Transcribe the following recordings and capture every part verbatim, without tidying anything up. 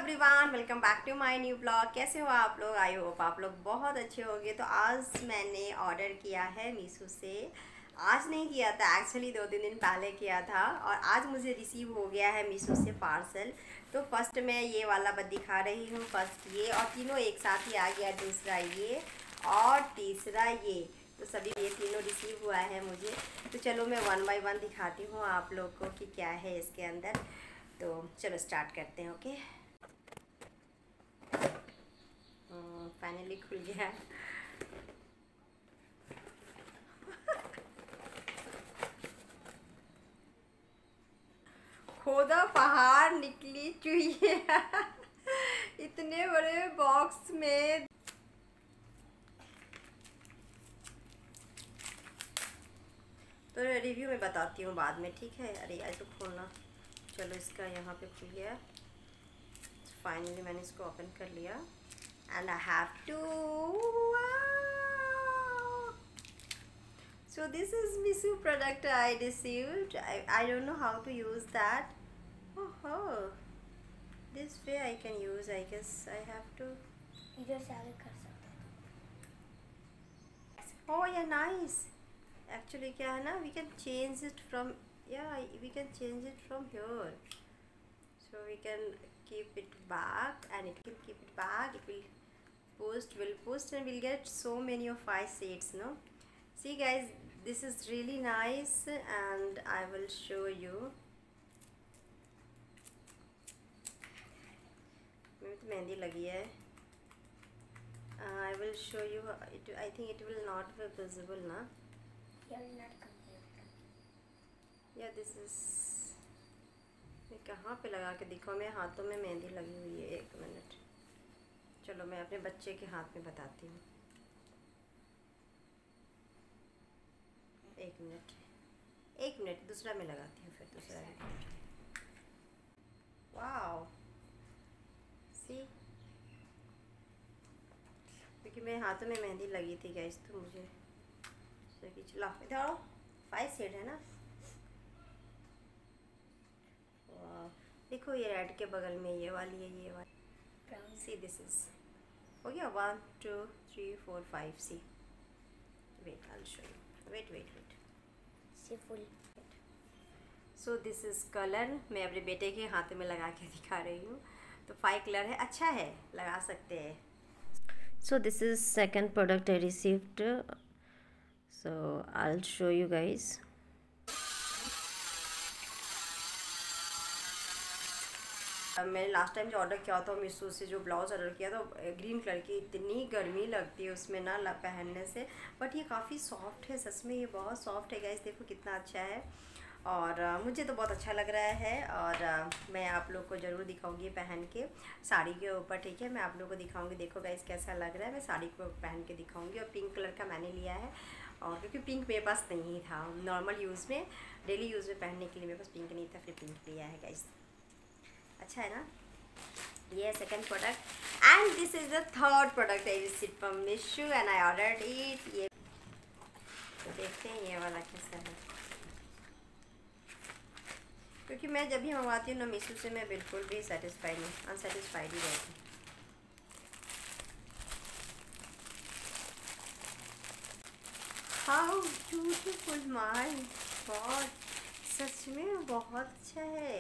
Everyone, welcome back to my new blog. कैसे हो आप लोग? आई होप आप लोग बहुत अच्छे होंगे। तो आज मैंने ऑर्डर किया है मीशो से। आज नहीं किया था, एक्चुअली दो तीन दिन पहले किया था और आज मुझे रिसीव हो गया है मीशो से पार्सल। तो फर्स्ट मैं ये वाला बस दिखा रही हूँ, फर्स्ट ये, और तीनों एक साथ ही आ गया, दूसरा ये और तीसरा ये। तो सभी ये तीनों रिसीव हुआ है मुझे। तो चलो मैं वन बाय वन दिखाती हूँ आप लोग को कि क्या है इसके अंदर। तो चलो स्टार्ट करते हैं। ओके, फाइनली खुल गया। खोदा पहाड़ निकली चुहिया इतने बड़े बॉक्स में। तो रिव्यू में बताती हूँ बाद में, ठीक है? अरे यार तो खोलना, चलो इसका यहाँ पे खुल गया। फाइनली मैंने इसको ओपन कर लिया and I have to, so this is Misu product I received. I, I don't know how to use that. Oh, this way I can use, I guess I have to इधर से आगे कर सकते हैं। oh yeah, nice. Actually क्या है ना, we can change it from, yeah, we can change it from here. So we can keep it back and it will keep it back. It will post, will post and we'll get so many of five shades, no? See guys, this is really nice and I will show you. मेरी तो मेहंदी लगी है। I will show you. It, I think it will not be visible, ना? Yeah, this is, मैं कहाँ पे लगा के दिखाऊँ? मेरे हाथों में मेहंदी लगी हुई है। एक मिनट, चलो मैं अपने बच्चे के हाथ में बताती हूँ। एक मिनट एक मिनट दूसरा में लगाती हूँ, फिर दूसरा। वाओ, सी, क्योंकि मेरे हाथों में मेहंदी लगी थी गाइस, तो मुझे चला इधर आओ। फाइव शेड है ना? देखो ये रेड के बगल में ये वाली है, ये वाली। सी दिस इज हो गया, one two three four five. See, wait I will show you, wait wait wait see full. So this is colour, मैं अपने बेटे के हाथ में लगा के दिखा रही हूँ। तो फाइव कलर है, अच्छा है, लगा सकते हैं। So this is second product I received, so I will show you guys. मैंने लास्ट टाइम जो ऑर्डर किया था मीशो से, जो ब्लाउज़ ऑर्डर किया था ग्रीन कलर की, इतनी गर्मी लगती है उसमें ना पहनने से, बट ये काफ़ी सॉफ्ट है, सच में ये बहुत सॉफ्ट है गाइस। देखो कितना अच्छा है और uh, मुझे तो बहुत अच्छा लग रहा है और uh, मैं आप लोग को ज़रूर दिखाऊंगी पहन के साड़ी के ऊपर, ठीक है? मैं आप लोग को दिखाऊंगी। देखो गाइस कैसा लग रहा है, मैं साड़ी को पहन के दिखाऊंगी। और पिंक कलर का मैंने लिया है, और क्योंकि पिंक मेरे पास नहीं था, नॉर्मल यूज़ में, डेली यूज़ में पहनने के लिए मेरे पास पिंक नहीं था, फिर पिंक लिया है गाइस। अच्छा है ना? ये second product and this is the third product I receive from Meesho and I ordered it. ये तो देखते हैं ये वाला कैसा है, क्योंकि मैं जब भी मंगवाती हूँ ना मीशो से, मैं बिल्कुल भी सेटिस्फाइड नहीं, अनसेटिस्फाइड ही रहती हूँ। हाउ ब्यूटीफुल, माय गॉड, सच में बहुत अच्छा है।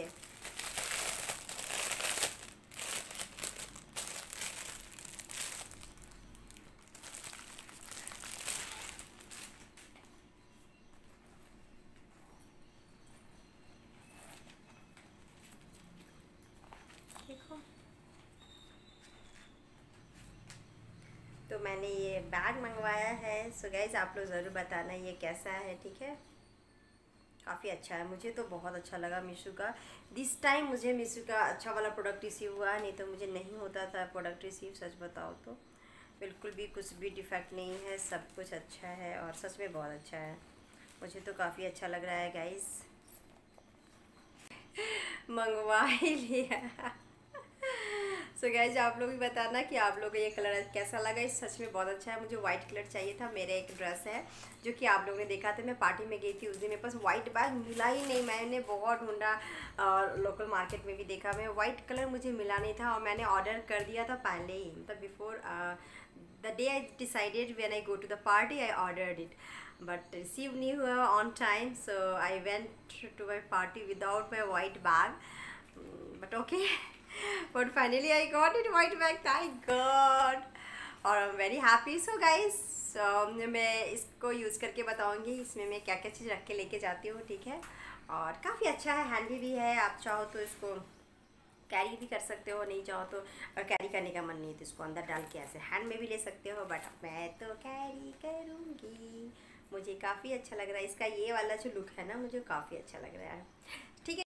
देखो, तो मैंने ये बैग मंगवाया है। सो गाइज आप लोग ज़रूर बताना ये कैसा है, ठीक है? काफ़ी अच्छा है, मुझे तो बहुत अच्छा लगा मीशो का। दिस टाइम मुझे मीशो का अच्छा वाला प्रोडक्ट रिसीव हुआ, नहीं तो मुझे नहीं होता था प्रोडक्ट रिसीव। सच बताओ तो बिल्कुल भी कुछ भी डिफेक्ट नहीं है, सब कुछ अच्छा है और सच में बहुत अच्छा है। मुझे तो काफ़ी अच्छा लग रहा है गाइज। मंगवा ही लिया सो गाइज आप लोग भी बताना कि आप लोगों को ये कलर कैसा लगा। इस सच में बहुत अच्छा है। मुझे वाइट कलर चाहिए था। मेरा एक ड्रेस है जो कि आप लोगों ने देखा था, मैं पार्टी में गई थी उस दिन, मेरे पास वाइट बैग मिला ही नहीं। मैंने बहुत ढूंढा और लोकल मार्केट में भी देखा, मैं वाइट कलर मुझे मिला नहीं था। और मैंने ऑर्डर कर दिया था पहले ही, मतलब before the day I decided when I go to the party I ordered it, but receive नहीं हुआ on time, so I went to my party without my white bag, but okay, but finally I got it white bag, thank God, और I'm very happy. So guys, so, मैं इसको use करके बताऊंगी इसमें मैं क्या क्या चीज़ रख के लेके जाती हूँ, ठीक है। और काफ़ी अच्छा है, हैंडी भी है, आप चाहो तो इसको कैरी भी कर सकते हो, नहीं चाहो तो, और कैरी करने का मन नहीं तो इसको अंदर डाल के ऐसे हैंड में भी ले सकते हो, बट मैं तो कैरी करूँगी। मुझे काफ़ी अच्छा लग रहा है इसका, ये वाला जो लुक है ना मुझे काफ़ी अच्छा लग रहा है, ठीक है।